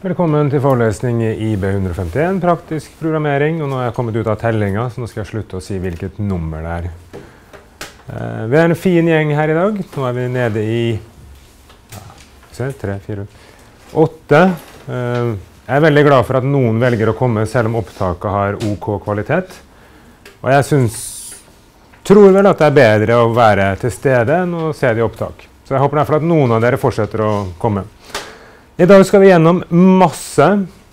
Velkommen til forelesning i IB151, praktisk programmering, og nå har jeg kommet ut av tellinga, så nå skal jeg slutte å si hvilket nummer det er. Vi er en fin gjeng her i dag. Nå er vi nede i 3, 4, 8. Jeg er veldig glad for at noen velger å komme selv om opptaket har OK kvalitet. Og jeg tror vel at det er bedre å være til stede enn å se det i opptak. Så jeg håper derfor at noen av dere fortsetter å komme. I dag skal vi gjennom masse.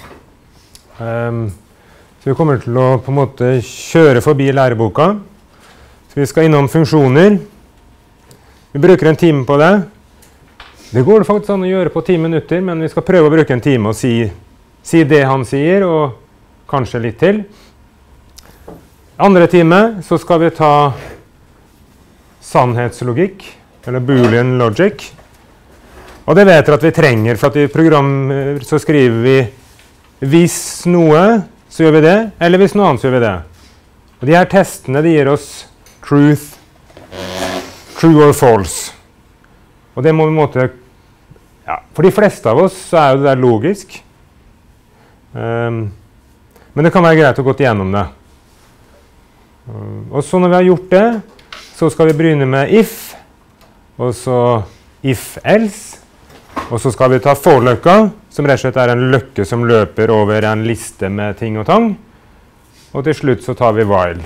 Så vi kommer til å på en måte kjøre forbi læreboka. Så vi skal innom funksjoner. Vi bruker en time på det. Det går det faktisk an å gjøre på 10 minutter, men vi skal prøve å bruke en time og si det han sier, og kanskje litt til. Andre time så skal vi ta sannhetslogikk, eller boolean logic. Og det vet dere at vi trenger, for at i program så skriver vi hvis noe, så gjør vi det, eller hvis noe annet, så gjør vi det. Og de her testene, de gir oss truth, true or false. Og det må vi måtte, ja, for de fleste av oss så er jo det der logisk. Men det kan være greit å gå igjennom det. Og så når vi har gjort det, så skal vi begynne med if, og så if else. Og så skal vi ta for-løkka, som rett og slett er en løkke som løper over en liste med ting og tang. Og til slutt så tar vi while.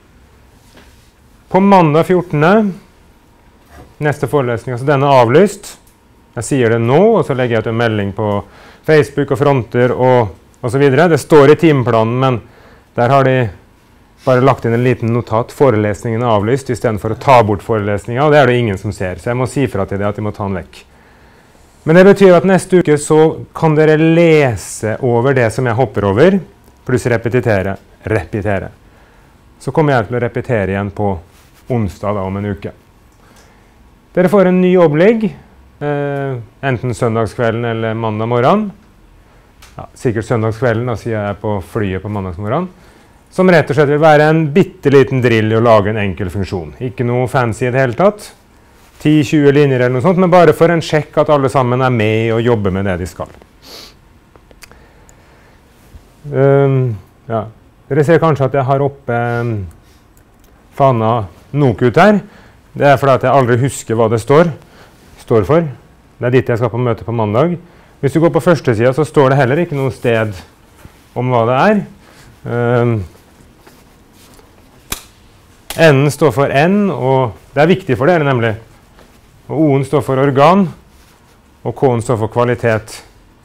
På mandag 14. Neste forelesning, altså denne er avlyst. Jeg sier det nå, og så legger jeg ut en melding på Facebook og fronter og så videre. Det står i timeplanen, men der har de bare lagt inn en liten notat. Forelesningen er avlyst, i stedet for å ta bort forelesningen, og det er det ingen som ser. Så jeg må si fra til det at de må ta den vekk. Men det betyr at neste uke så kan dere lese over det som jeg hopper over, pluss repetere. Så kommer jeg til å repetere igjen på onsdag da, om en uke. Dere får en ny opplegg, enten søndagskvelden eller mandag morgen. Ja, sikkert søndagskvelden, da sier jeg på flyet på mandagsmorgen. Som rett og slett vil være en bitteliten drill i å lage en enkel funksjon. Ikke noe fancy i det hele tatt. 10-20 linjer eller noe sånt, men bare for en sjekk at alle sammen er med og jobber med det de skal. Ja. Dere ser kanskje at jeg har oppe fana NOKUT her. Det er fordi at jeg aldri husker hva det står for. Det er dit jeg skal på møte på mandag. Hvis du går på første siden, så står det heller ikke noe sted om hva det er. N står for N, og det er viktig for dere nemlig. Og O-en står for organ, og K-en står for kvalitet.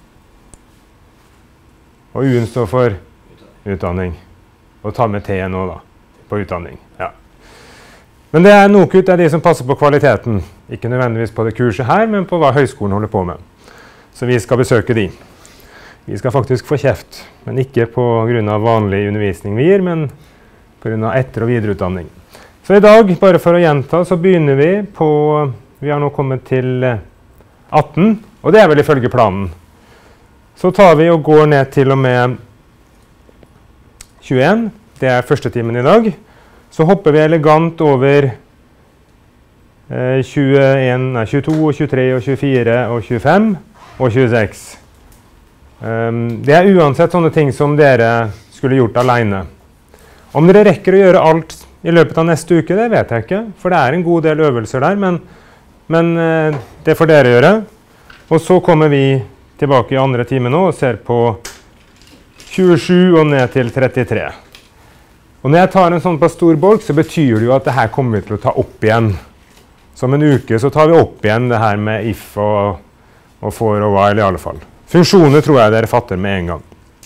Og U-en står for utdanning. Og ta med T-en nå da, på utdanning. Ja. Men det er NOKUT, det er de som passer på kvaliteten. Ikke nødvendigvis på det kurset her, men på hva høyskolen holder på med. Så vi skal besøke de. Vi skal faktisk få kjeft, men ikke på grunn av vanlig undervisning vi gir, men på grunn av etter- og videreutdanning. Så i dag, bare for å gjenta, så begynner vi på... Vi har nå kommet til 18, og det er vel ifølge planen. Så tar vi og går ned til og med 21, det er første timen i dag. Så hopper vi elegant over 22, 23, 24, 25 og 26. Det er uansett sånne ting som dere skulle gjort alene. Om dere rekker å gjøre alt i løpet av neste uke, det vet jeg ikke, for det er en god del øvelser der, men det får dere gjøre. Og så kommer vi tilbake i andre time nå og ser på 27 og ned til 33. Og når jeg tar en sånn på stor bolk, så betyr det jo at det her kommer vi til å ta opp igjen. Som en uke så tar vi opp igjen det her med if og for og while i alle fall. Funksjoner tror jeg dere fatter med en gang.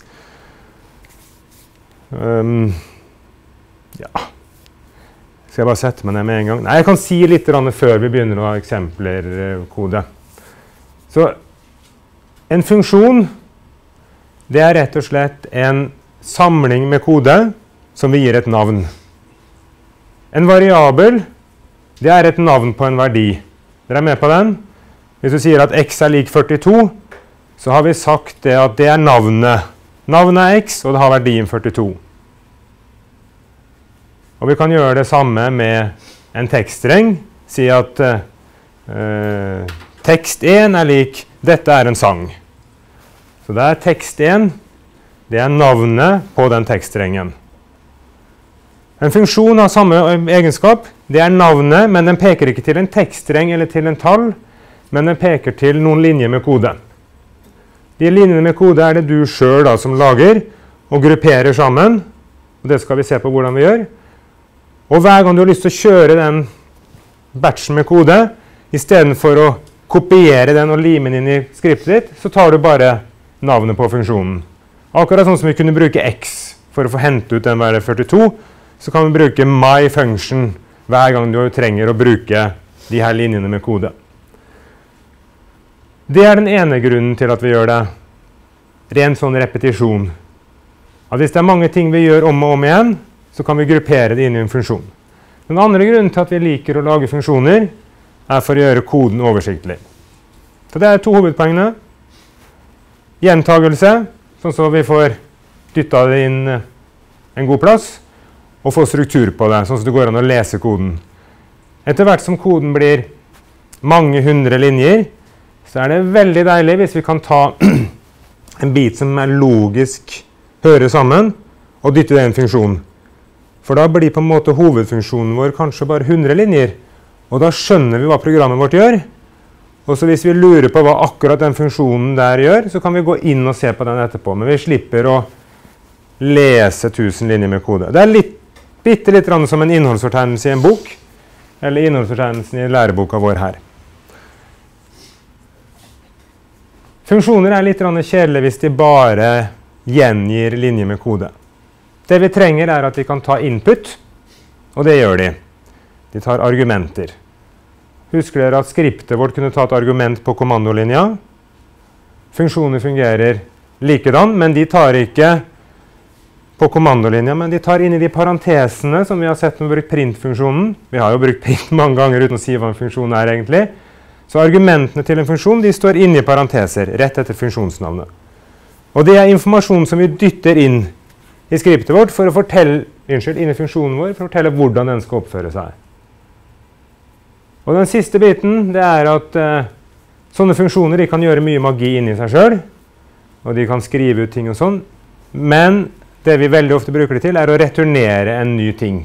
Ja. Skal jeg bare sette meg ned med en gang? Nei, jeg kan si litt før vi begynner å ha eksempler kode. Så en funksjon, det er rett og slett en samling med kode som vi gir et navn. En variabel, det er et navn på en verdi. Dere er med på den? Hvis du sier at x er lik 42, så har vi sagt det at det er navnet. Navnet er x, og det har verdien 42. Og vi kan gjøre det samme med en tekststreng. Si at tekst 1 er lik dette er en sang. Så det tekst 1, det navnet på den tekststrengen. En funksjon har samme egenskap, det navnet, men den peker ikke til en tekststreng eller til en tall, men den peker til noen linjer med kode. De linjene med kode det du selv da, som lager og grupperer sammen, og det skal vi se på hvordan vi gjør. Og hver gang du har lyst til å kjøre den batchen med kode, i stedet for å kopiere den og lime den inn i skriptet ditt, så tar du bare navnet på funksjonen. Akkurat sånn som vi kunne bruke x for å få hentet ut den være 42, så kan vi bruke myFunction hver gang du trenger å bruke de her linjene med kode. Det den ene grunnen til at vi gjør det. Ren sånn repetisjon. At hvis det mange ting vi gjør om og om igjen, så kan vi gruppere det inn i en funksjon. Den andre grunnen til at vi liker å lage funksjoner, for å gjøre koden oversiktlig. Så det 2 hovedpoengene. Gjentagelse, sånn så vi får dyttet det inn en god plass, og få struktur på det, sånn så det går an å lese koden. Etter hvert som koden blir mange hundre linjer, så det veldig deilig hvis vi kan ta en bit som logisk hører sammen, og dytte det i en funksjon. For da blir på en måte hovedfunksjonen vår kanskje bare 100 linjer, og da skjønner vi hva programmet vårt gjør. Og så hvis vi lurer på hva akkurat den funksjonen der gjør, så kan vi gå inn og se på den etterpå, men vi slipper å lese 1000 linjer med kode. Det bitte litt som en innholdsfortegnelse i en bok, eller innholdsfortegnelsen i læreboka vår her. Funksjoner litt kjedelige hvis de bare gjengir linjer med kode. Det vi trenger at de kan ta input, og det gjør de. De tar argumenter. Husker dere at skriptet vårt kunne ta et argument på kommandolinja? Funksjoner fungerer likedan, men de tar ikke på kommandolinja, men de tar inn i de parentesene som vi har sett når vi har brukt print-funksjonen. Vi har jo brukt print mange ganger uten å si hva en funksjon egentlig. Så argumentene til en funksjon de står inne i parenteser, rett etter funksjonsnavnet. Og det informasjon som vi dytter inn i skriptet vårt for å fortelle, inn i funksjonen vår, for å fortelle hvordan den skal oppføre seg. Og den siste biten, det at sånne funksjoner de kan gjøre mye magi inni seg selv, og de kan skrive ut ting og sånn, men det vi veldig ofte bruker det til å returnere en ny ting.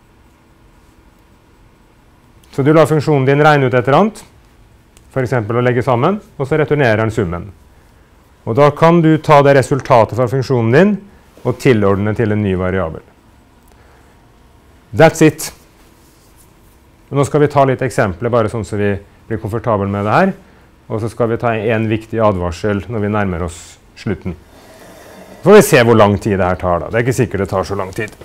Så du lar funksjonen din regne ut et eller annet, for eksempel å legge sammen, og så returnerer den summen. Og da kan du ta det resultatet fra funksjonen din, og tilordne til en ny variabel. That's it. Nå skal vi ta litt eksempler, bare sånn så vi blir komfortable med det her. Og så skal vi ta en viktig advarsel når vi nærmer oss slutten. Så får vi se hvor lang tid det her tar da. Det ikke sikkert det tar så lang tid.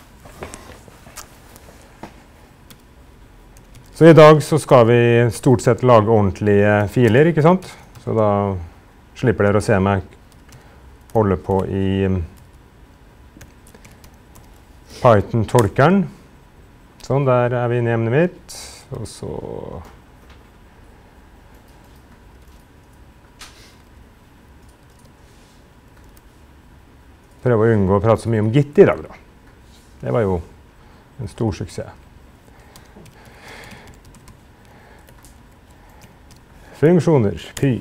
Så i dag så skal vi stort sett lage ordentlige filer, ikke sant? Så da slipper dere å se meg holde på i Python-tolkeren. Sånn, der vi inne i emnet mitt, og så prøve å unngå å prate så mye om Git i dag da. Det var jo en stor suksess. Funksjoner, py.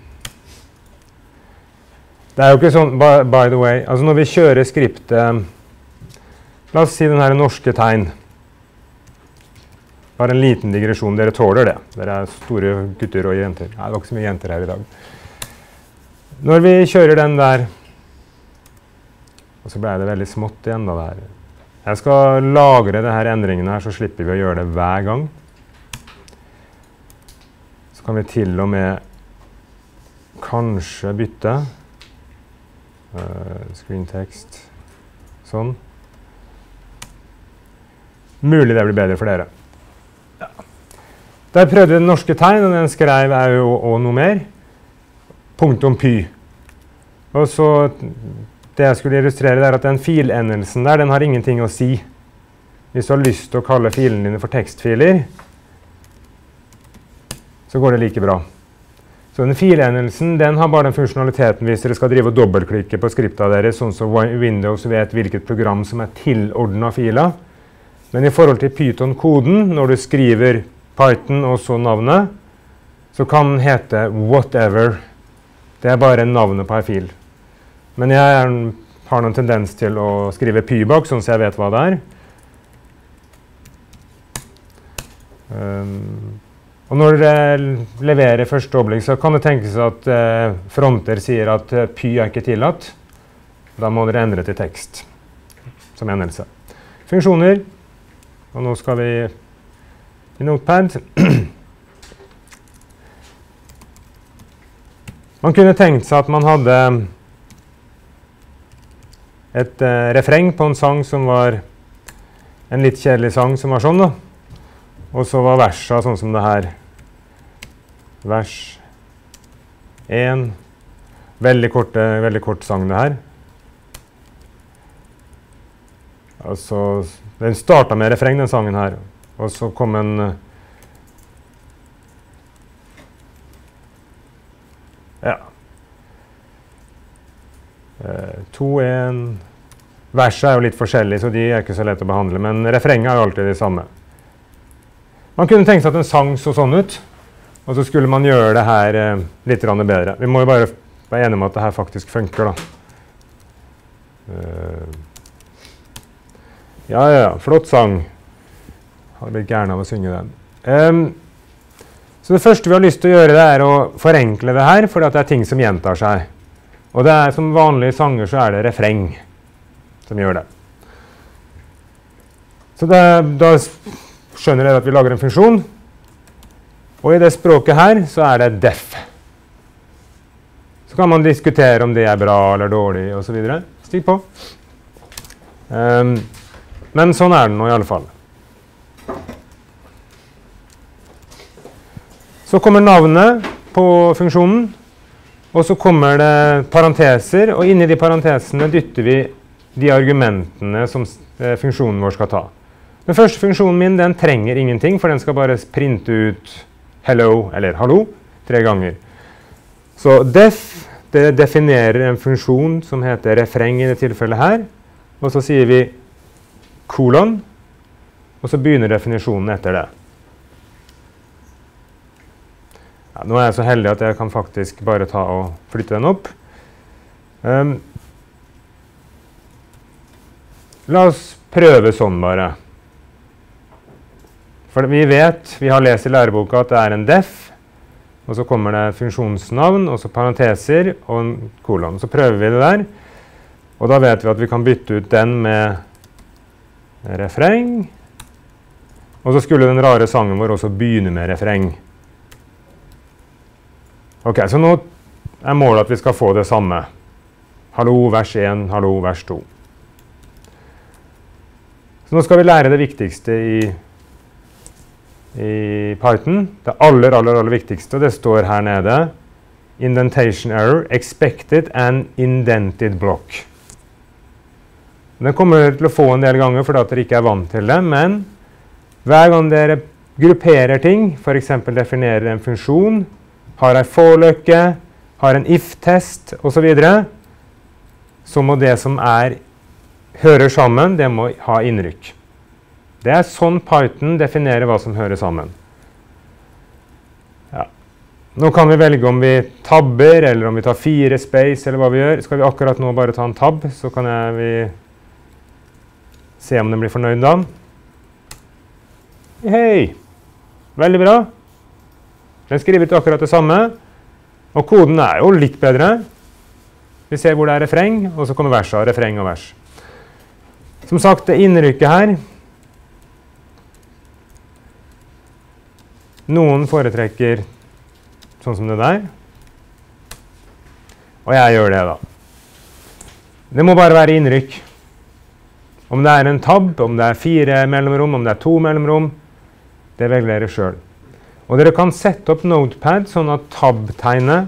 Det jo ikke sånn, by the way, altså når vi kjører skriptet, la oss si den her norske tegn. Bare en liten digresjon, dere tåler det. Dere store gutter og jenter. Nei, det var ikke så mye jenter her i dag. Når vi kjører den der, og så ble det veldig smått igjen da det her. Jeg skal lagre det her endringene her, så slipper vi å gjøre det hver gang. Så kan vi til og med kanskje bytte. Screentext. Sånn. Mulig det blir bedre for dere. Der prøvde jeg den norske tegn, og den skrev jo også noe mer. Punktum py. Og så, det jeg skulle illustrere at den filendelsen der, den har ingenting å si. Hvis du har lyst til å kalle filene dine for tekstfiler, så går det like bra. Så den filendelsen, den har bare den funksjonaliteten hvis dere skal drive og dobbeltklikke på skriptet deres, sånn som Windows vet hvilket program som tilordnet filer. Men i forhold til Python-koden, når du skriver Python og så navnet, så kan den hete whatever Det er bare navnet på en fil. Men jeg har noen tendens til å skrive py bak, sånn at jeg vet hva det er. Og når det leverer første dobling, så kan det tenkes at fronter sier at py er ikke tillatt. Da må dere endre til tekst som endelse. Funksjoner. Og nå skal vi i Notepad. Man kunne tenkt seg at man hadde et refreng på en sang som var en litt kjedelig sang som var sånn da. Og så var versa sånn som det her. Vers 1. Veldig kort sang det her. Altså, den startet med refreng, den sangen her. Og så kom en ja. 2-1. Verset er jo litt forskjellig, så de er ikke så lett å behandle, men refrenget er jo alltid det samme. Man kunne tenkt seg at en sang så sånn ut, og så skulle man gjøre det her litt bedre. Vi må jo bare være enige om at det her faktisk funker da. Ja, flott sang. Hadde blitt gærne av å synge den. Så det første vi har lyst til å gjøre det er å forenkle det her, fordi at det er ting som gjentar seg. Og det er som vanlige sanger så er det refreng som gjør det. Så da skjønner dere at vi lager en funksjon. Og i det språket her så er det def. Så kan man diskutere om det er bra eller dårlig og så videre. Stig på. Men sånn er den nå i alle fall. Så kommer navnet på funksjonen, og så kommer det parenteser, og inni de parentesene dytter vi de argumentene som funksjonen vår skal ta. Den første funksjonen min, den trenger ingenting, for den skal bare printe ut hello, eller hallo, 3 ganger. Så def, det definerer en funksjon som heter refreng i det tilfellet her, og så sier vi kolon, og så begynner definisjonen etter det. Ja, nå er jeg så heldig at jeg kan faktisk bare ta og flytte den opp. La oss prøve sånn bare. For vi vet, vi har lest i læreboka at det er en def, og så kommer det funksjonsnavn, og så parenteser og en kolon. Så prøver vi det der, og da vet vi at vi kan bytte ut den med refreng, og så skulle den rare sangen vår også begynne med refreng. Ok, så nå er målet at vi skal få det samme. Hallo, vers 1, hallo, vers 2. Så nå skal vi lære det viktigste i Python. Det aller viktigste, og det står her nede. Indentation error, expected and indented block. Den kommer til å få en del ganger fordi at dere ikke er vant til det, men hver gang dere grupperer ting, for eksempel definerer en funksjon, har en for-løkke, har en if-test og så videre, så må det som hører sammen, det må ha innrykk. Det er sånn Python definerer hva som hører sammen. Ja. Nå kan vi velge om vi tabber, eller om vi tar 4 space, eller hva vi gjør. Skal vi akkurat nå bare ta en tab, så kan vi se om den blir fornøyd da. Hei! Veldig bra. Den skriver ut akkurat det samme, og koden er jo litt bedre. Vi ser hvor det er refreng, og så kommer verset, refreng og vers. Som sagt, det innrykket her, noen foretrekker sånn som det der, og jeg gjør det da. Det må bare være innrykk. Om det er en tab, om det er 4 mellomrom, om det er 2 mellomrom, det velger dere selv. Og dere kan sette opp Notepad sånn at tab-tegnet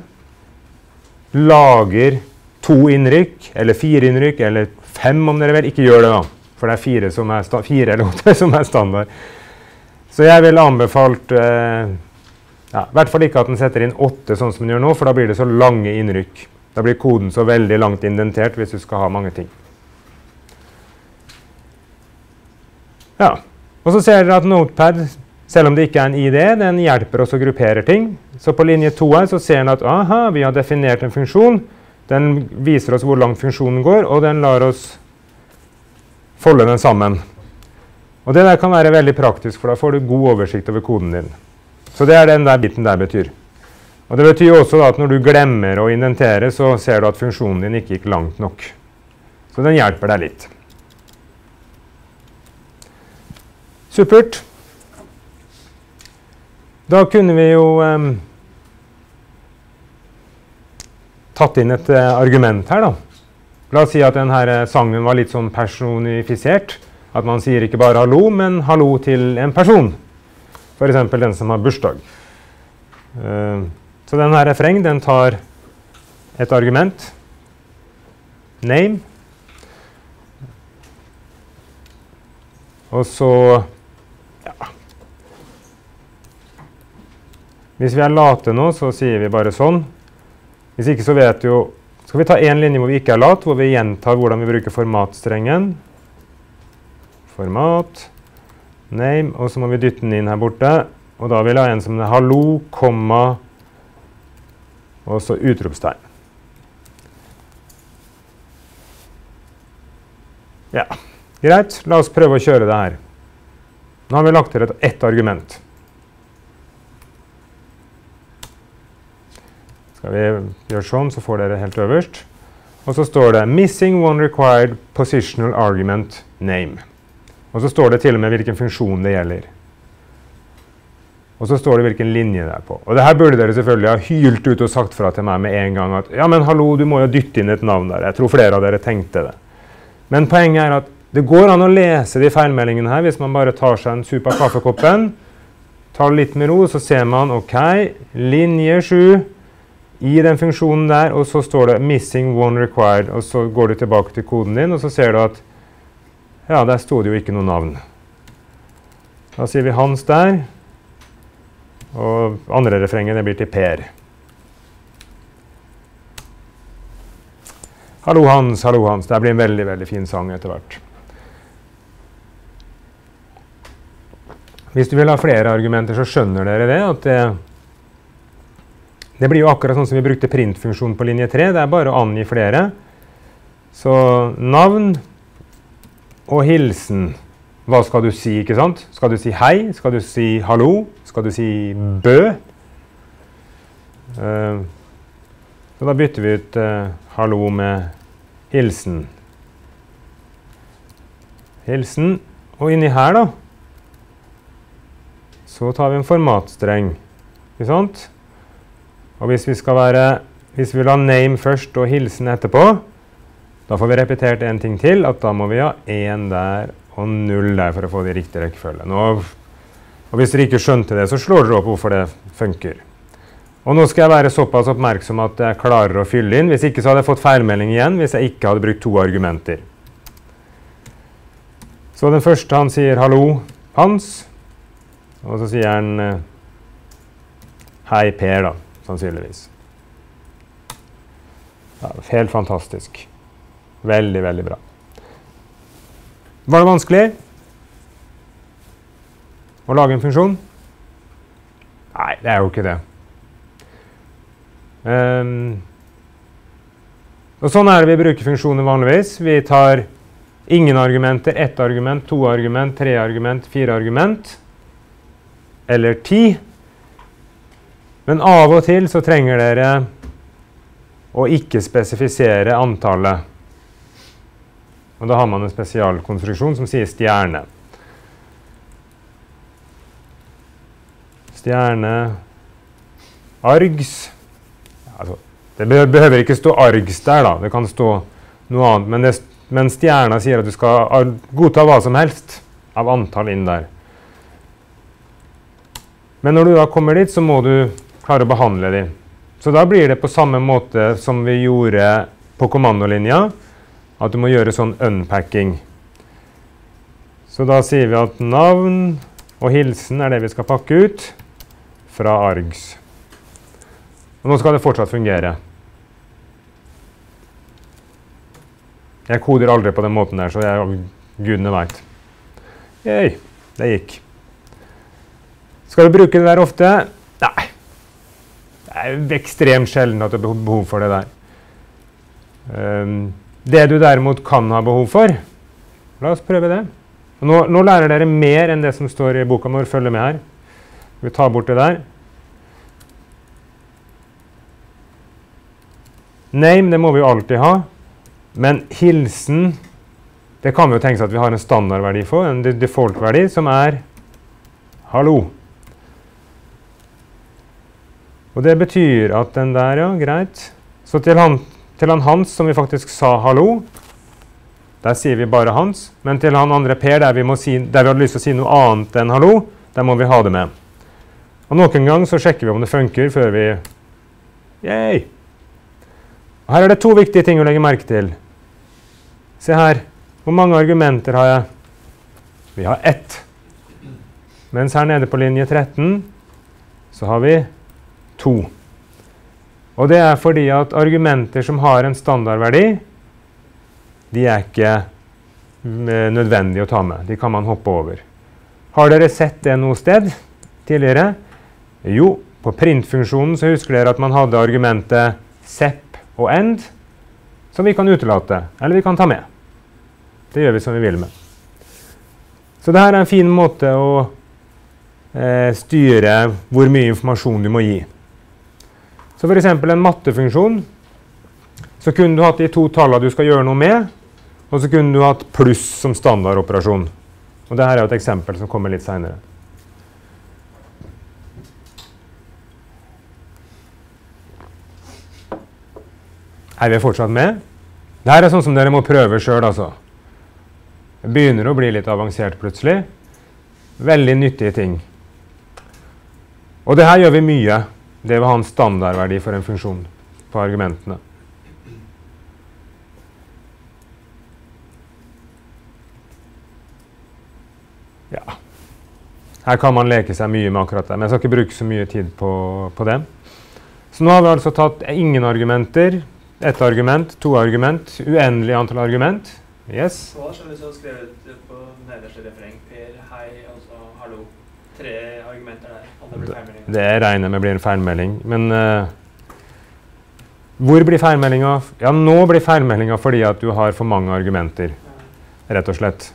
lager 2 innrykk, eller 4 innrykk, eller 5 om dere vil. Ikke gjør det da, for det er 4 eller 8 som er standard. Så jeg vil anbefalt, i hvert fall ikke at den setter inn 8 sånn som den gjør nå, for da blir det så lange innrykk. Da blir koden så veldig langt indentert hvis du skal ha mange ting. Ja, og så ser dere at Notepad Selv om det ikke er en ID, den hjelper oss å gruppere ting. Så på linje 2 her så ser den at aha, vi har definert en funksjon. Den viser oss hvor langt funksjonen går, og den lar oss folde den sammen. Og det der kan være veldig praktisk, for da får du god oversikt over koden din. Så det er den der biten der betyr. Og det betyr også at når du glemmer å indentere, så ser du at funksjonen din ikke gikk langt nok. Så den hjelper deg litt. Supert. Da kunne vi jo tatt inn et argument her da. La oss si at denne sangen var litt sånn personifisert. At man sier ikke bare hallo, men hallo til en person. For eksempel den som har bursdag. Så denne refreng, den tar et argument. Name. Og så, ja. Hvis vi er late nå, så sier vi bare sånn. Hvis ikke så vet jo, skal vi ta en linje hvor vi ikke er lat, hvor vi gjentar hvordan vi bruker formatstrengen. Format, name, og så må vi dytte den inn her borte. Og da vil jeg ha en som er hallo, komma, og så utropstegn. Ja, greit. La oss prøve å kjøre det her. Nå har vi lagt til ett argument. Skal vi gjøre sånn, så får dere helt øverst. Og så står det Missing one required positional argument name. Og så står det til og med hvilken funksjon det gjelder. Og så står det hvilken linje det er på. Og det her burde dere selvfølgelig ha hylt ut og sagt fra til meg med en gang at ja, men hallo, du må jo dytte inn et navn der. Jeg tror flere av dere tenkte det. Men poenget er at det går an å lese de feilmeldingene her hvis man bare tar seg en sup av kaffekoppen, tar litt med ro, så ser man, ok, linje 7, i den funksjonen der, og så står det missing one required, og så går du tilbake til koden din, og så ser du at ja, der stod det jo ikke noe navn. Da sier vi Hans der, og andre refrengen det blir til Per. Hallo Hans, hallo Hans. Det blir en veldig, veldig fin sang etter hvert. Hvis du vil ha flere argumenter, så skjønner dere det, at det blir jo akkurat sånn som vi brukte printfunksjonen på linje 3. Det er bare å angi flere. Så navn og hilsen. Hva skal du si, ikke sant? Skal du si hei? Skal du si hallo? Skal du si bø? Så da bytter vi ut hallo med hilsen. Hilsen. Og inni her da, så tar vi en formatstreng. Ikke sant? Og hvis vi vil ha name først og hilsen etterpå, da får vi repetert en ting til, at da må vi ha 1 der og 0 der for å få de riktige rekkefølgen. Og hvis dere ikke skjønte det, så slår dere opp hvorfor det funker. Og nå skal jeg være såpass oppmerksom at jeg klarer å fylle inn. Hvis ikke så hadde jeg fått feilmelding igjen, hvis jeg ikke hadde brukt 2 argumenter. Så den første han sier hallo, Hans. Og så sier han hei Per da, sannsynligvis. Ja, helt fantastisk. Veldig, veldig bra. Var det vanskelig å lage en funksjon? Nei, det er jo ikke det. Og sånn er det vi bruker funksjoner vanligvis. Vi tar ingen argumenter, 1 argument, 2 argument, 3 argument, 4 argument, eller 10. Men av og til så trenger dere å ikke spesifisere antallet. Og da har man en spesialkonstruksjon som sier stjerne. Stjerne, args. Altså, det behøver ikke stå args der da, det kan stå noe annet. Men stjerna sier at du skal godta hva som helst av antall inn der. Men når du da kommer dit, så må du klare å behandle dem. Så da blir det på samme måte som vi gjorde på kommandolinja, at du må gjøre sånn unpacking. Så da sier vi at navn og hilsen er det vi skal pakke ut fra args. Og nå skal det fortsatt fungere. Jeg koder aldri på den måten der, så gudene vet. Yay, det gikk. Skal du bruke det der ofte? Nei. Det er ekstremt sjelden at du har behov for det der. Det du derimot kan ha behov for, la oss prøve det. Nå lærer dere mer enn det som står i boka vår, følge med her. Vi tar bort det der. Name, det må vi jo alltid ha, men hilsen, det kan vi jo tenke seg at vi har en standardverdi for, en default-verdi, som er hallo. Og det betyr at den der, ja, greit. Så til han Hans, som vi faktisk sa hallo, der sier vi bare Hans, men til han andre Per, der vi hadde lyst til å si noe annet enn hallo, der må vi ha det med. Og noen gang så sjekker vi om det funker før vi, yay! Og her er det to viktige ting å legge merke til. Se her, hvor mange argumenter har jeg? Vi har 1. Mens her nede på linje 13, så har vi 2. Og det er fordi at argumenter som har en standardverdi, de er ikke nødvendige å ta med. De kan man hoppe over. Har dere sett det noe sted tidligere? Jo, på printfunksjonen så husker dere at man hadde argumentet sep og end, som vi kan utelate, eller vi kan ta med. Det gjør vi som vi vil med. Så dette er en fin måte å styre hvor mye informasjon du må gi. Så for eksempel en mattefunksjon, så kunne du hatt de 2 tallene du skal gjøre noe med, og så kunne du hatt pluss som standardoperasjon. Og dette er jo et eksempel som kommer litt senere. Er vi fortsatt med? Dette er sånn som dere må prøve selv, altså. Det begynner å bli litt avansert plutselig. Veldig nyttige ting. Og det her gjør vi mye. Det vil ha en standardverdi for en funksjon på argumentene. Ja. Her kan man leke seg mye med akkurat det, men jeg skal ikke bruke så mye tid på det. Så nå har vi altså tatt ingen argumenter, 1 argument, 2 argument, uendelig antall argument. Yes. Hva skjer hvis du har skrevet på nederste refreng, Per, hei, og så hallo. 3 argumenter der, og det blir feilmelding. Det regner med blir en feilmelding, men hvor blir feilmeldingen? Ja, nå blir feilmeldingen fordi at du har for mange argumenter, rett og slett.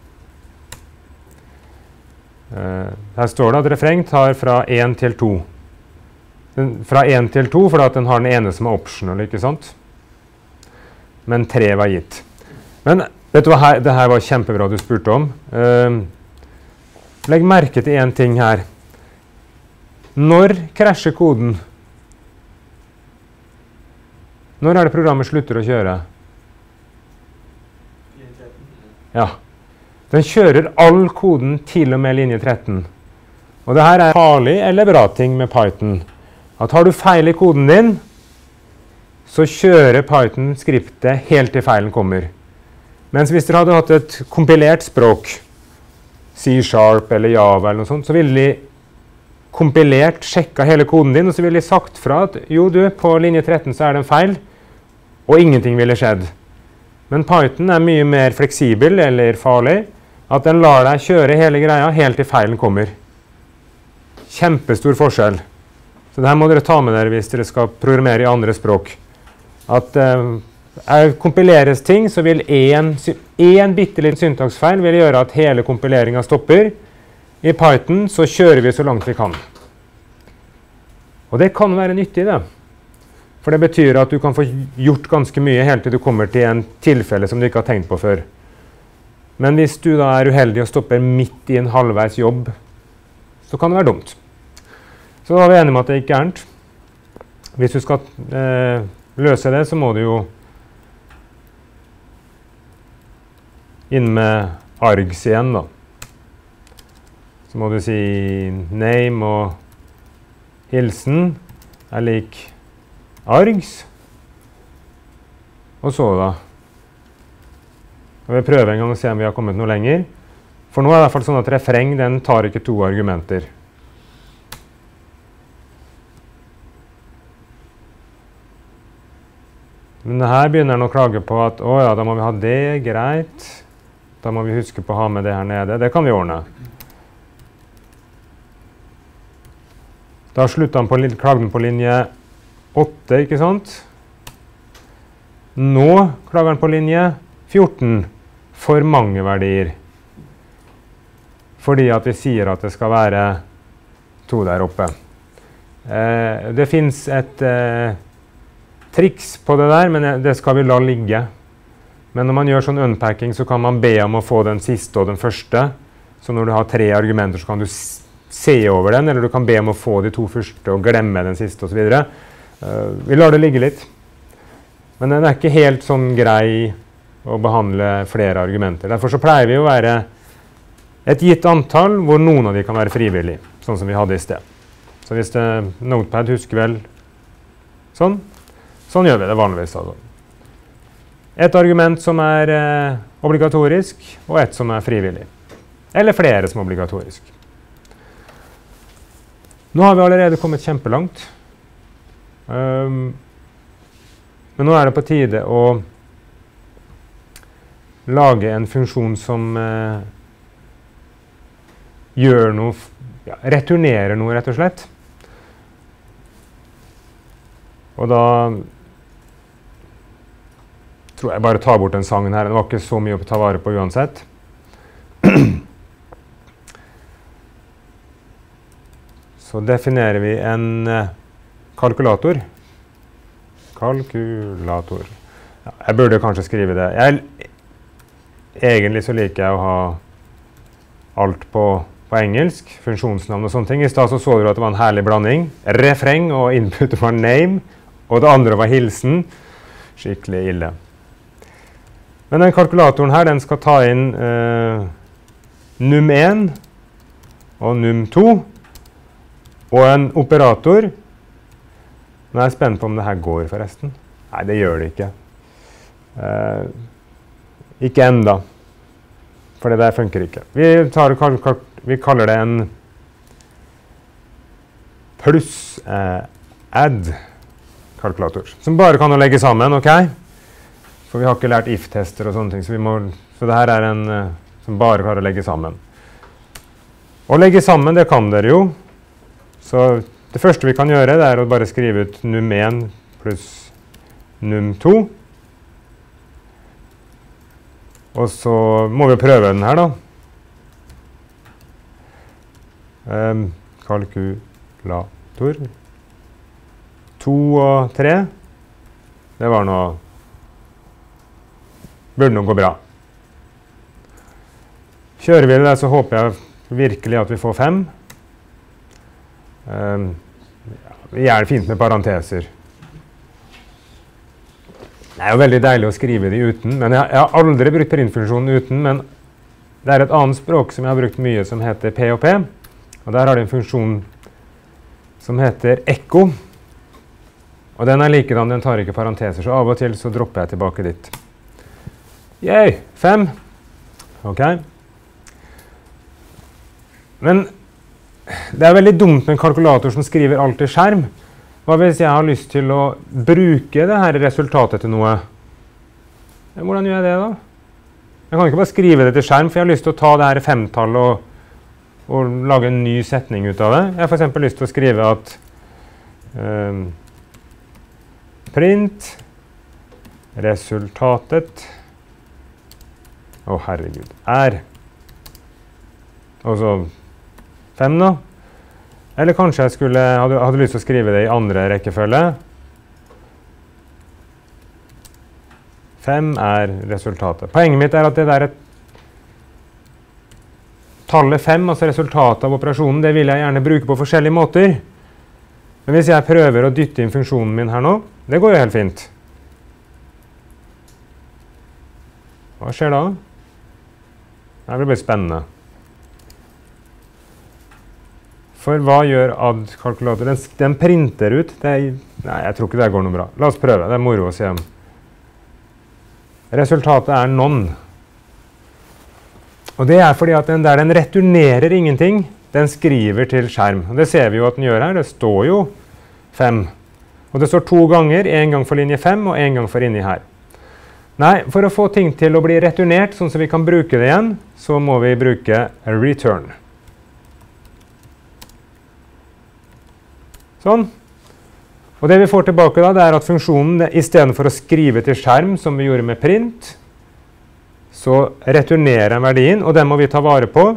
Her står det at refreng tar fra 1 til 2. Fra 1 til 2, fordi at den har den ene som er optional, ikke sant? Men 3 var gitt. Men vet du hva, det her var kjempebra du spurte om. Legg merke til en ting her. Når krasjer koden? Når er det programmet slutter å kjøre? Ja. Den kjører all koden til og med linje 13. Og det her er farlig eller bra ting med Python. At har du feil i koden din, så kjører Python skriptet helt til feilen kommer. Mens hvis dere hadde hatt et kompilert språk, C# eller Java eller noe sånt, så ville de kompilert, sjekket hele koden din, og så ville de sagt fra at jo du, på linje 13 så er det en feil, og ingenting ville skjedd. Men Python er mye mer fleksibel eller farlig, at den lar deg kjøre hele greia helt til feilen kommer. Kjempestor forskjell. Så det her må dere ta med dere hvis dere skal programmere i andre språk. At kompileres ting, så vil en bitteliten syntaksfeil vil gjøre at hele kompileringen stopper. I Python så kjører vi så langt vi kan. Og det kan være nyttig det. For det betyr at du kan få gjort ganske mye helt til du kommer til en tilfelle som du ikke har tenkt på før. Men hvis du da er uheldig og stopper midt i en halvveis jobb, så kan det være dumt. Så da er vi enige om at det ikke er gærent. Hvis du skal løse det, så må du jo inn med args igjen da. Så må du si name og hilsen er lik args. Og så da. Og vi prøver en gang å se om vi har kommet noe lenger. For nå er det i hvert fall sånn at refreng, den tar ikke 2 argumenter. Men her begynner han å klage på at ja, da må vi ha det, greit. Da må vi huske på å ha med det her nede. Det kan vi ordne. Da sluttet han klagde han på linje 8, ikke sant? Nå klager han på linje 14 for mange verdier. Fordi at vi sier at det skal være 2 der oppe. Det finnes et triks på det der, men det skal vi la ligge. Men når man gjør sånn unpacking, så kan man be om å få den siste og den første. Så når du har 3 argumenter, så kan du se over den, eller du kan be om å få de 2 første og glemme den siste og så videre. Vi lar det ligge litt. Men den er ikke helt sånn grei å behandle flere argumenter. Derfor så pleier vi å være et gitt antall hvor noen av de kan være frivillige, sånn som vi hadde i sted. Så hvis Notepad husker vel sånn, sånn gjør vi det vanligvis. Altså. Et argument som er obligatorisk, og et som er frivillig. Eller flere som er obligatorisk. Nå har vi allerede kommet kjempelangt. Men nå er det på tide å lage en funksjon som gjør noe, ja, returnerer noe rett og slett. Og da tror jeg bare tar bort den sangen her. Det var ikke så mye å ta vare på uansett. Så definerer vi en kalkulator. Kalkulator. Ja, jeg burde kanskje skrive det. Egentlig så liker jeg å ha alt på engelsk, funksjonsnavn og sånne ting. I stedet så dere at det var en herlig blanding. Refreng og input var name, og det andre var hilsen. Skikkelig ille. Men den kalkulatoren her, den skal ta inn num1 og num2, og en operator. Nå er jeg spent på om det her går forresten. Nei, det gjør det ikke. Ikke enda. For det der funker ikke. Vi kaller det en pluss-add kalkulator. Som bare kan legge sammen, ok? For vi har ikke lært if-tester og sånne ting. Så det her er en som bare klarer å legge sammen. Å legge sammen, det kan dere jo. Så det første vi kan gjøre, det er å bare skrive ut num1 pluss num2. Og så må vi prøve den her da. Kalkulator. 2 og 3. Det var noe... Burde noe gå bra. Kjører vi det, så håper jeg virkelig at vi får 5. Det er fint med parenteser. Det er jo veldig deilig å skrive de uten, men jeg har aldri brukt printfunksjonen uten, men det er et annet språk som jeg har brukt mye som heter POP, og der har det en funksjon som heter echo, og den er likedan, den tar ikke parenteser, så av og til så dropper jeg tilbake dit. Yay, 5. Ok. Men det er veldig dumt med en kalkulator som skriver alt i skjerm. Hva hvis jeg har lyst til å bruke det her resultatet til noe? Hvordan gjør jeg det da? Jeg kan ikke bare skrive det til skjerm, for jeg har lyst til å ta det her 5-tallet og lage en ny setning ut av det. Jeg har for eksempel lyst til å skrive at print resultatet herregud, er og så 5 da. Eller kanskje jeg hadde lyst til å skrive det i andre rekkefølge. 5 er resultatet. Poenget mitt er at det der tallet 5, altså resultatet av operasjonen, det vil jeg gjerne bruke på forskjellige måter. Men hvis jeg prøver å dytte inn funksjonen min her nå, det går jo helt fint. Hva skjer da? Det blir bare spennende. For hva gjør add-kalkulator? Den printer ut. Nei, jeg tror ikke det går noe bra. La oss prøve, det er moro å se om. Resultatet er none. Og det er fordi at den returnerer ingenting. Den skriver til skjerm. Og det ser vi jo at den gjør her. Det står jo 5. Og det står 2 ganger. En gang for linje 5 og en gang for inni her. Nei, for å få ting til å bli returnert, sånn som vi kan bruke det igjen, så må vi bruke return. Sånn. Og det vi får tilbake da, det er at funksjonen, i stedet for å skrive til skjerm, som vi gjorde med print, så returnerer den verdien, og den må vi ta vare på,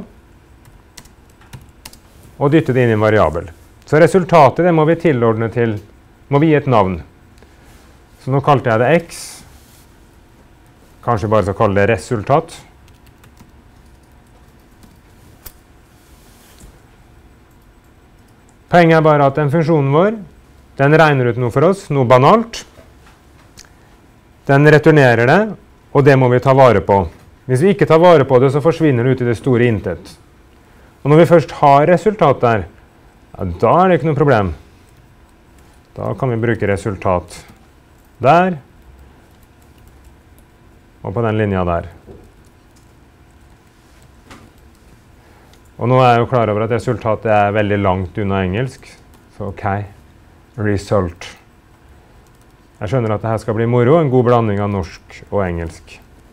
og dytte det inn i en variabel. Så resultatet, det må vi tilordne til, må vi gi et navn. Så nå kalte jeg det x. Kanskje bare så kalle det resultat. Poenget er bare at den funksjonen vår, den regner ut noe for oss, noe banalt. Den returnerer det, og det må vi ta vare på. Hvis vi ikke tar vare på det, så forsvinner det ut i det store intet. Og når vi først har resultat der, ja, da er det ikke noe problem. Da kan vi bruke resultat der, og på den linja der. Og nå er jeg jo klar over at resultatet er veldig langt unna engelsk, så ok. Result. Jeg skjønner at dette skal bli moro, en god blanding av norsk og engelsk.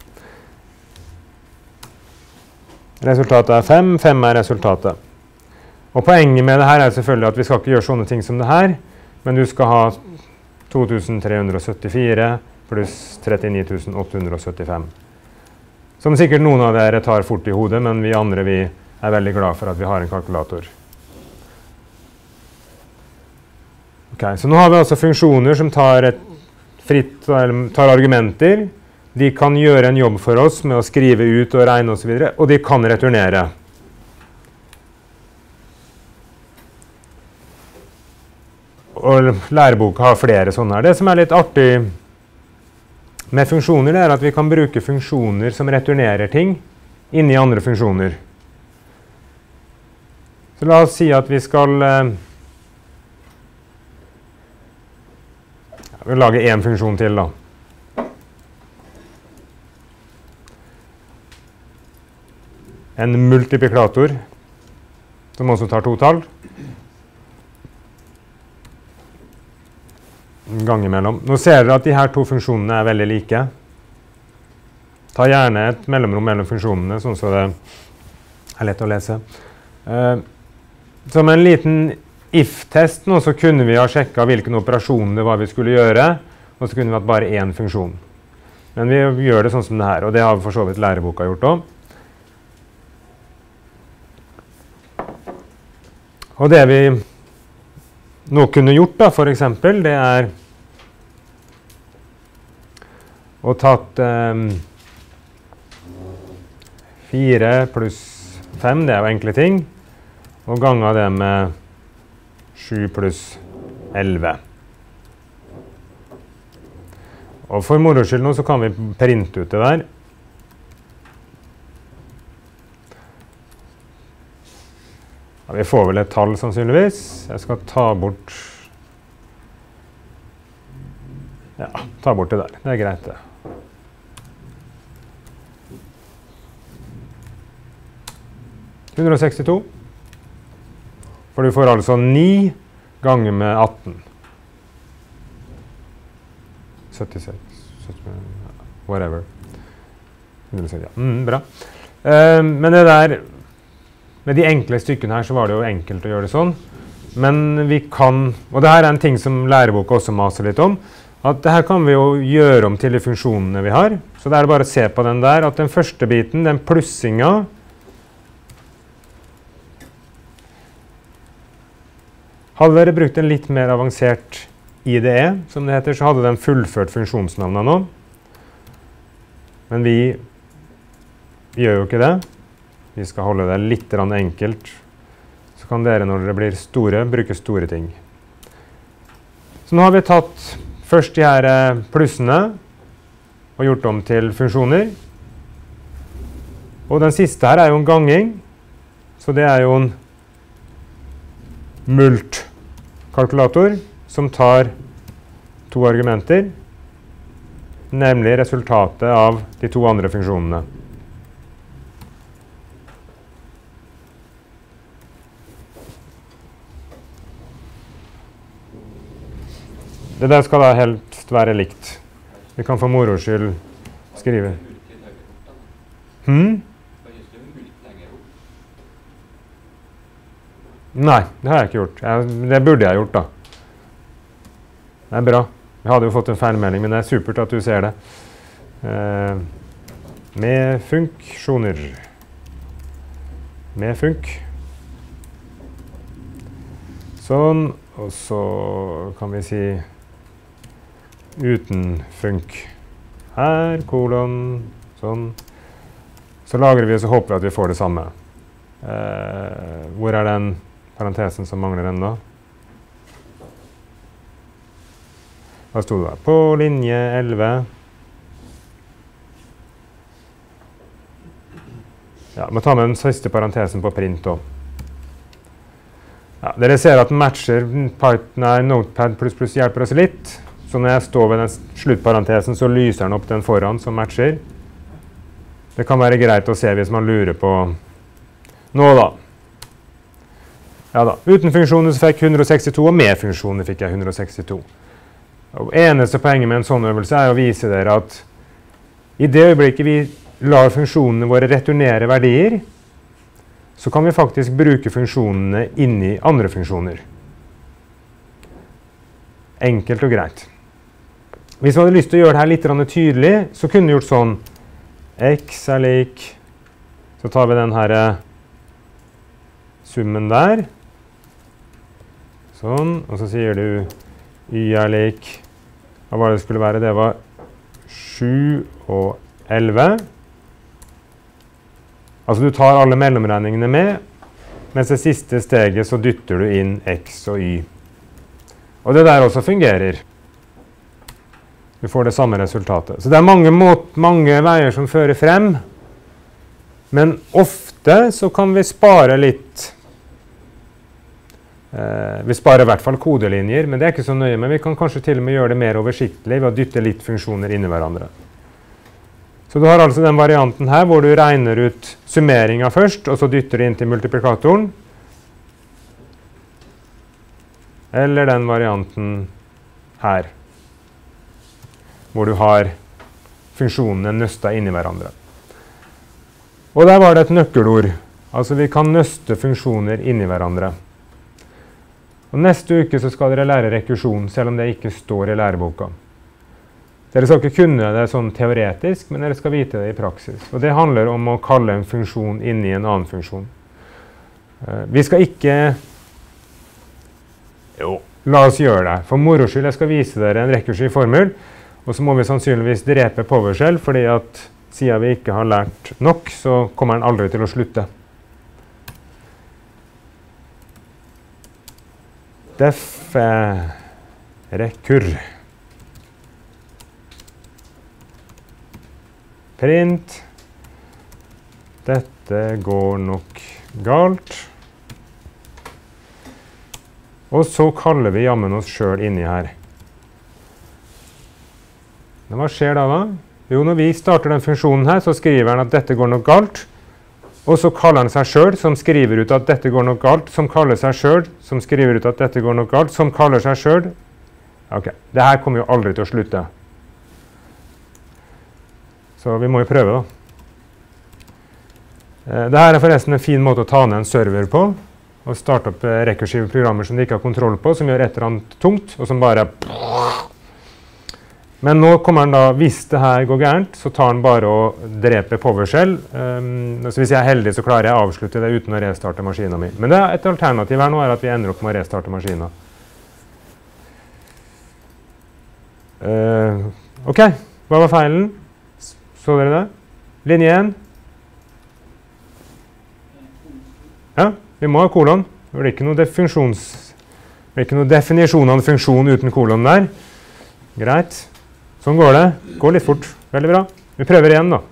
Resultatet er 5, 5 er resultatet. Og poenget med det her er selvfølgelig at vi skal ikke gjøre sånne ting som det her, men du skal ha 2374 pluss 39.875. Som sikkert noen av dere tar fort i hodet, men vi andre vi er veldig glad for at vi har en kalkulator. Ok, så nå har vi altså funksjoner som tar argumenter. De kan gjøre en jobb for oss med å skrive ut og regne og så videre, og de kan returnere. Og læreboka har flere sånne her. Det som er litt artig med funksjoner, det er at vi kan bruke funksjoner som returnerer ting inn i andre funksjoner. Så la oss si at vi skal lage en funksjon til da. En multiplikator, som også tar to tall. En gang imellom. Nå ser dere at de her to funksjonene er veldig like. Ta gjerne et mellomrom mellom funksjonene, sånn så det er lett å lese. Som en liten if-test nå, så kunne vi ha sjekket hvilken operasjon det var vi skulle gjøre, og så kunne vi hatt bare én funksjon. Men vi gjør det sånn som det her, og det har vi for så vidt læreboka gjort også. Og det vi nå kunne gjort da, for eksempel, det er å tatt 4 pluss 5, det er jo enkle ting, og ganger det med 7 pluss 11. Og for moro skyld nå så kan vi printe ut det der. Ja, vi får vel et tall sannsynligvis. Jeg skal ta bort det der. Det er greit det. «162». For du får altså 9 ganger med 18. 76, whatever. 160, ja. Bra. Men det der, med de enkle stykkene her så var det jo enkelt å gjøre det sånn. Men vi kan, og det her er en ting som læreboka også maser litt om, at det her kan vi jo gjøre om til de funksjonene vi har. Så det er bare å se på den der, at den første biten, den plussinga, hadde dere brukt en litt mer avansert IDE, som det heter, så hadde den fullført funksjonsnavnet nå. Men vi gjør jo ikke det. Vi skal holde det litt enkelt. Så kan dere, når dere blir store, bruke store ting. Så nå har vi tatt først de her plussene og gjort dem til funksjoner. Og den siste her er jo en ganging, så det er jo en mult-kalkulator som tar to argumenter, nemlig resultatet av de to andre funksjonene. Det der skal da helst være likt. Vi kan for moro skyld skrive. Nei, det har jeg ikke gjort. Det burde jeg gjort da. Det er bra. Vi hadde jo fått en feilmelding, men det er supert at du ser det. Med funksjoner. Med funk. Sånn, og så kan vi si uten funk. Her, kolon, sånn. Så lagrer vi, og så håper vi at vi får det samme. Hvor er den parentesen som mangler den da? Hva stod det da? På linje 11. Ja, må ta med den siste parentesen på print også. Ja, dere ser at den matcher Notepad++ hjelper oss litt. Så når jeg står ved den sluttparentesen, så lyser den opp den foran som matcher. Det kan være greit å se hvis man lurer på nå da. Ja da, uten funksjoner så fikk jeg 162, og med funksjoner fikk jeg 162. Og eneste poenget med en sånn øvelse er å vise dere at i det øyeblikket vi lar funksjonene våre returnere verdier, så kan vi faktisk bruke funksjonene inni andre funksjoner. Enkelt og greit. Hvis vi hadde lyst til å gjøre det her litt tydelig, så kunne vi gjort sånn. X er lik, så tar vi den her summen der. Sånn, og så sier du y er lik, hva var det skulle være? Det var 7 og 11. Altså du tar alle mellomregningene med, mens det siste steget så dytter du inn x og y. Og det der også fungerer. Du får det samme resultatet. Så det er mange veier som fører frem, men ofte så kan vi spare litt. Vi sparer i hvert fall kodelinjer, men det er ikke så nøye, men vi kan kanskje til og med gjøre det mer oversiktlig ved å dytte litt funksjoner inn i hverandre. Så du har altså den varianten her, hvor du regner ut summeringen først, og så dytter du inn til multiplikatoren. Eller den varianten her, hvor du har funksjonene nøstet inn i hverandre. Og der var det et nøkkelord. Altså vi kan nøste funksjoner inn i hverandre. Og neste uke så skal dere lære rekursjon, selv om det ikke står i læreboka. Dere skal ikke kunne det sånn teoretisk, men dere skal vite det i praksis. Og det handler om å kalle en funksjon inn i en annen funksjon. Vi skal ikke... Jo, la oss gjøre det. For moro skyld, jeg skal vise dere en rekursiv formel, og så må vi sannsynligvis drepe PowerShell, fordi at siden vi ikke har lært nok, så kommer den aldri til å slutte. Def rekur. Print. Dette går nok galt. Og så kaller vi jammen oss selv inni her. Men hva skjer da? Jo, når vi starter den funksjonen her, så skriver den at dette går nok galt. Og så kaller den seg selv, som skriver ut at dette går nok galt, som kaller seg selv, som skriver ut at dette går nok galt, som kaller seg selv. Ok, det her kommer jo aldri til å slutte. Så vi må jo prøve da. Dette er forresten en fin måte å ta ned en server på, og starte opp rekursive programmer som de ikke har kontroll på, som gjør et eller annet tungt, og som bare... Men nå kommer den da, hvis det her går gærent, så tar den bare og dreper PowerShell. Så hvis jeg er heldig, så klarer jeg å avslutte det uten å restarte maskinen min. Men det er et alternativ her nå, er at vi ender opp med å restarte maskinen. Ok, hva var feilen? Så dere det? Linje 1. Ja, vi må ha kolon. Det blir ikke noe definisjon av en funksjon uten kolon der. Greit. Sånn går det. Går litt fort. Veldig bra. Vi prøver igjen da.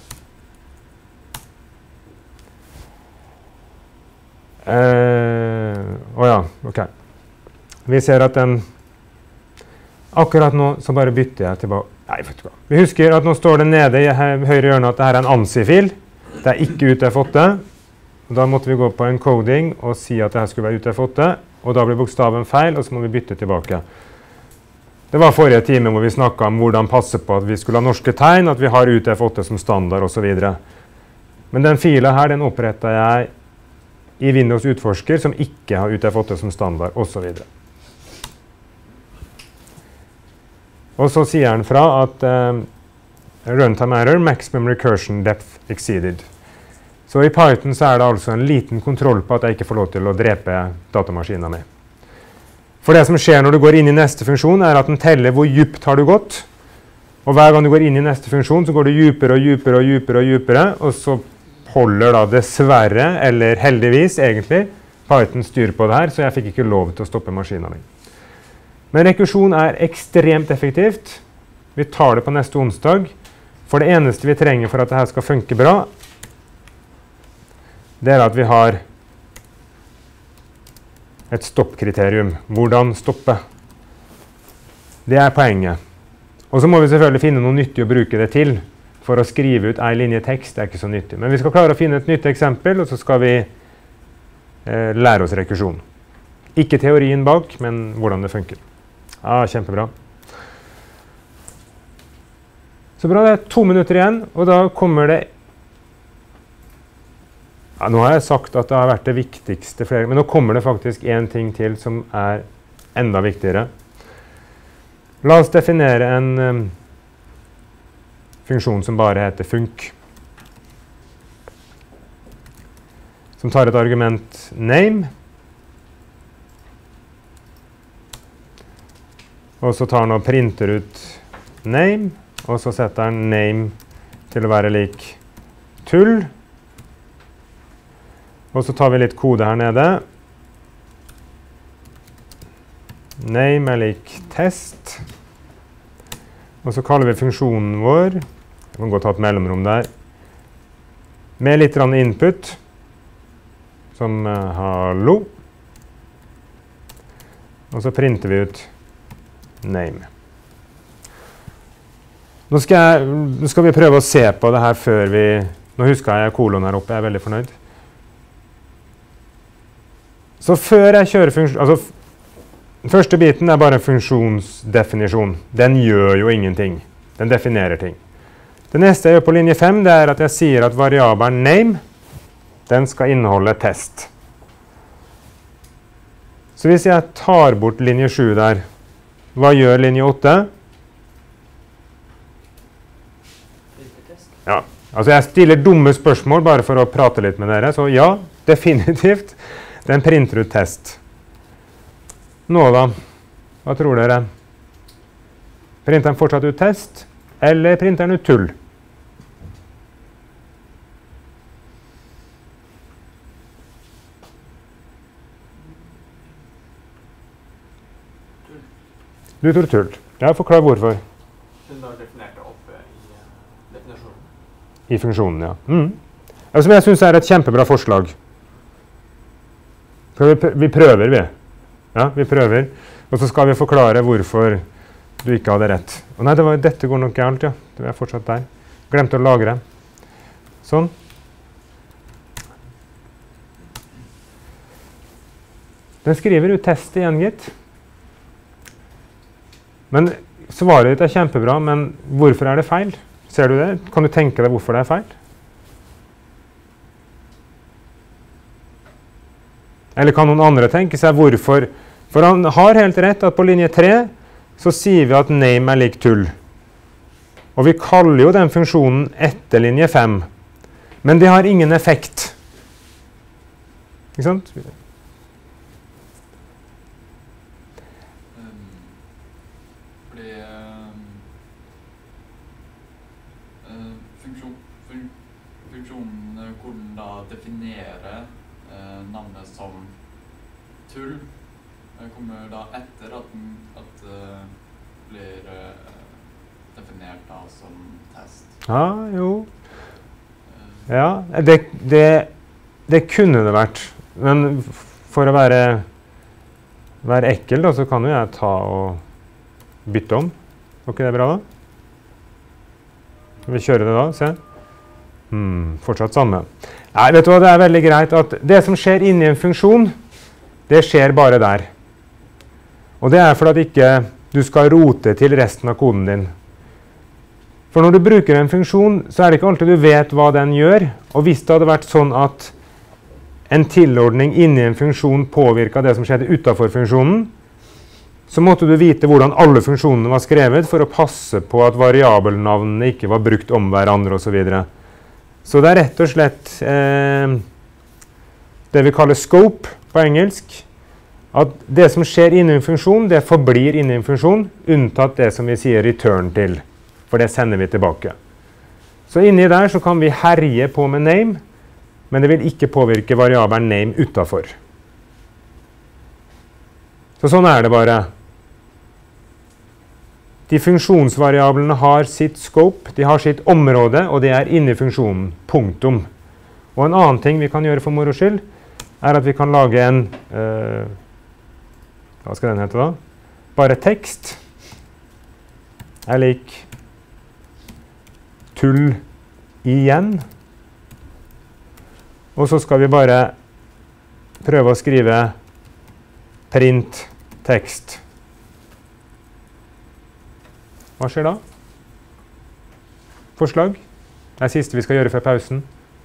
Ja, ok. Vi ser at den... Akkurat nå så bare bytter jeg tilbake. Nei, vet du hva. Vi husker at nå står det nede i høyre hjørne at dette er en ANSI-fil. Det er ikke UTF-8. Og da måtte vi gå på encoding og si at dette skulle være UTF-8. Og da blir bokstaven feil, og så må vi bytte tilbake. Det var forrige time hvor vi snakket om hvordan passe på at vi skulle ha norske tegn, at vi har UTF-8 som standard og så videre. Men den filen her, den opprettet jeg i Windows Utforsker som ikke har UTF-8 som standard og så videre. Og så sier den fra at runtime error, maximum recursion depth exceeded. Så i Python så det altså en liten kontroll på at jeg ikke får lov til å drepe datamaskinen min. For det som skjer når du går inn i neste funksjon, at den teller hvor dypt har du gått. Og hver gang du går inn i neste funksjon, så går du dypere og dypere og dypere og dypere, og så holder da dessverre, eller heldigvis egentlig, Python styr på det her, så jeg fikk ikke lov til å stoppe maskinen min. Men rekursjon ekstremt effektivt. Vi tar det på neste onsdag. For det eneste vi trenger for at dette skal funke bra, det at vi har et stoppkriterium. Hvordan stoppe? Det poenget. Og så må vi selvfølgelig finne noe nyttig å bruke det til. For å skrive ut en linje tekst, det ikke så nyttig. Men vi skal klare å finne et nytt eksempel, og så skal vi lære oss rekursjon. Ikke teorien bak, men hvordan det funker. Ja, kjempebra. Så bra, det 2 minutter igjen, og da kommer det... Ja, nå har jeg sagt at det har vært det viktigste flere, men nå kommer det faktisk en ting til som enda viktigere. La oss definere en funksjon som bare heter func. Som tar et argument name. Og så tar den og printer ut name, og så setter den name til å være lik tull. Og så tar vi litt kode her nede. Name lik test. Og så kaller vi funksjonen vår, jeg kan godt ta et mellomrom der, med litt input, som hallo. Og så printer vi ut name. Nå skal vi prøve å se på det her før vi... Nå husker jeg kolon her oppe, jeg veldig fornøyd. Så før jeg kjører funksjon... Altså, den første biten bare en funksjonsdefinisjon. Den gjør jo ingenting. Den definerer ting. Det neste jeg gjør på linje 5, det at jeg sier at variabelen name, den skal inneholde test. Så hvis jeg tar bort linje 7 der, hva gjør linje 8? Ja, altså jeg stiller dumme spørsmål bare for å prate litt med dere, så ja, definitivt. Den printer ut test. Nå da, hva tror dere? Printer den fortsatt ut test, eller printer den ut tull? Du tror tull. Ja, forklar hvorfor. Den har definert det oppe i definisjonen. I funksjonen, ja. Altså, jeg synes det et kjempebra forslag. Vi prøver, vi. Ja, vi prøver. Og så skal vi forklare hvorfor du ikke hadde rett. Og nei, dette går nok galt, ja. Det er fortsatt der. Glemte å lagre. Sånn. Den skriver ut test igjen, gitt. Men svaret ditt kjempebra, men hvorfor det feil? Ser du det? Kan du tenke deg hvorfor det feil? Eller kan noen andre tenke seg hvorfor? For han har helt rett at på linje 3 så sier vi at name lik tull. Og vi kaller jo den funksjonen etter linje 5. Men det har ingen effekt. Ikke sant? Funksjonen hvor den da definerer navnet som tull, kommer da etter at det blir definert da som test. Ja, jo. Ja, det kunne det vært. Men for å være ekkel da, så kan jo jeg ta og bytte om. Var ikke det bra da? Skal vi kjøre det da, se? Fortsatt samme. Nei, vet du hva, det veldig greit at det som skjer inni en funksjon, det skjer bare der. Og det for at ikke du skal rote til resten av koden din. For når du bruker en funksjon, så det ikke alltid du vet hva den gjør. Og hvis det hadde vært sånn at en tilordning inni en funksjon påvirket det som skjedde utenfor funksjonen, så måtte du vite hvordan alle funksjonene var skrevet for å passe på at variabelnavnene ikke var brukt om hverandre og så videre. Så det er rett og slett det vi kaller scope på engelsk. At det som skjer inni en funksjon, det forblir inni en funksjon, unntatt det som vi sier return til, for det sender vi tilbake. Så inni der så kan vi herje på med name, men det vil ikke påvirke variabelen name utenfor. Så sånn er det bare. De funksjonsvariablene har sitt scope, de har sitt område, og det er inni funksjonen, punktum. Og en annen ting vi kan gjøre for moro skyld, er at vi kan lage en, hva skal den hete da? Bare tekst, er lik tull igjen. Og så skal vi bare prøve å skrive print tekst. Hva skjer da? Forslag? Det er siste vi skal gjøre før pausen.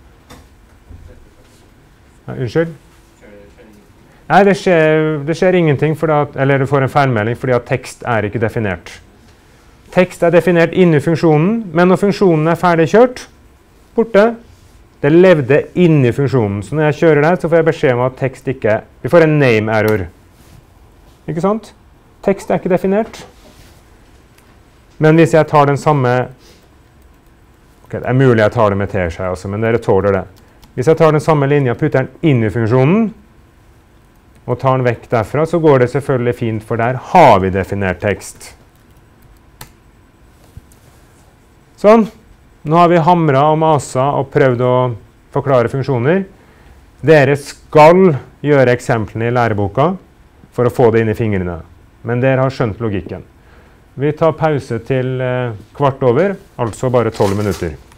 Nei, unnskyld? Nei, det skjer ingenting, eller du får en feilmelding fordi at tekst er ikke definert. Tekst er definert inni funksjonen, men når funksjonen er ferdig kjørt, borte, det levde inni funksjonen. Så når jeg kjører der, så får jeg beskjed om at tekst ikke, vi får en name error. Ikke sant? Tekst er ikke definert. Men hvis jeg tar den samme, ok, det er mulig jeg tar det med T-skjei også, men dere tåler det. Hvis jeg tar den samme linja og putter den inn i funksjonen, og tar den vekk derfra, så går det selvfølgelig fint, for der har vi definert tekst. Sånn. Nå har vi hamret og maset og prøvd å forklare funksjoner. Dere skal gjøre eksemplene i læreboka for å få det inn i fingrene. Men dere har skjønt logikken. Vi tar pause til 15:15, altså bare 12 minutter.